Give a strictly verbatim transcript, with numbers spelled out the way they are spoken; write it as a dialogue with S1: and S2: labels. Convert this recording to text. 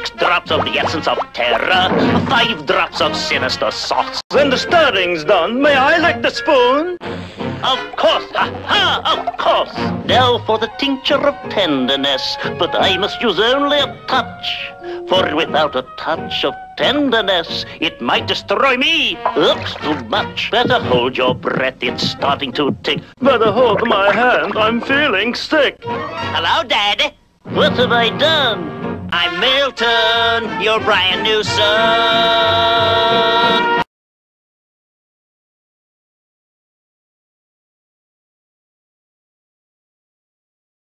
S1: six drops of the essence of terror, five drops of sinister sauce.
S2: When the stirring's done, may I lick the spoon?
S1: Of course, ha ha, of course. Now for the tincture of tenderness, but I must use only a touch. For without a touch of tenderness, it might destroy me. Looks too much. Better hold your breath, it's starting to tick.
S2: Better hold my hand, I'm feeling sick.
S1: Hello, Dad. What have I done? I'm Milton, your brand new son.